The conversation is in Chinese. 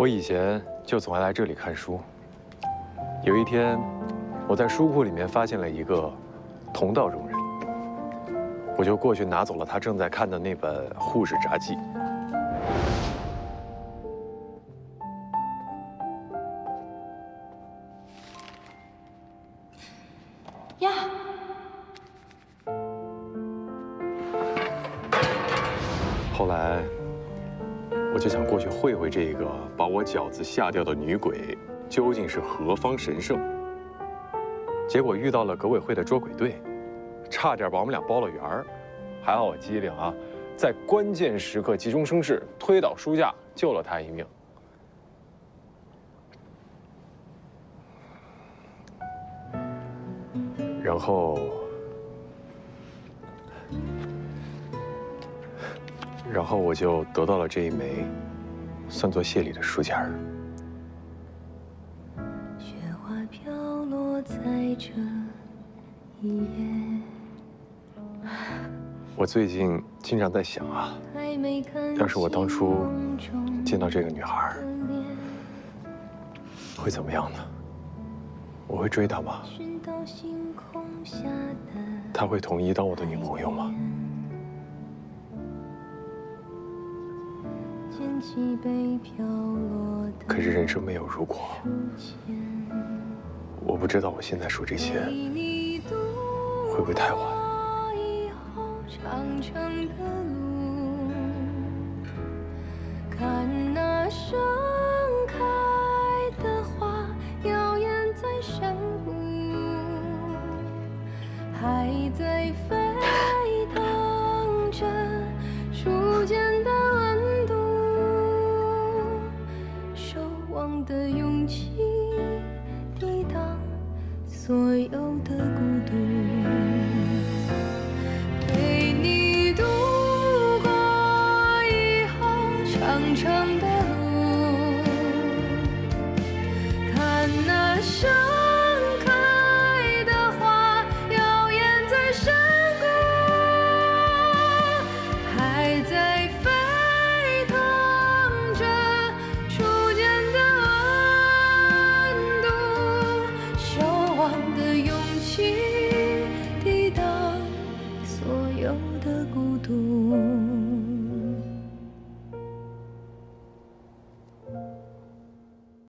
我以前就总爱来这里看书。有一天，我在书库里面发现了一个同道中人，我就过去拿走了他正在看的那本《护士札记》。 呀！ 后来，我就想过去会会这个把我饺子吓掉的女鬼究竟是何方神圣。结果遇到了革委会的捉鬼队，差点把我们俩包了圆儿。还好我机灵啊，在关键时刻急中生智，推倒书架救了他一命。然后我就得到了这一枚，算作谢礼的书签儿。 雪花飘落在这一夜。 我最近经常在想啊，要是我当初见到这个女孩，会怎么样呢？我会追她吗？她会同意当我的女朋友吗？可是人生没有如果，我不知道我现在说这些会不会太晚。 长长的路，看那盛开的花摇曳在山谷，还在沸腾着初见的温度，守望的勇气抵挡所有的孤独。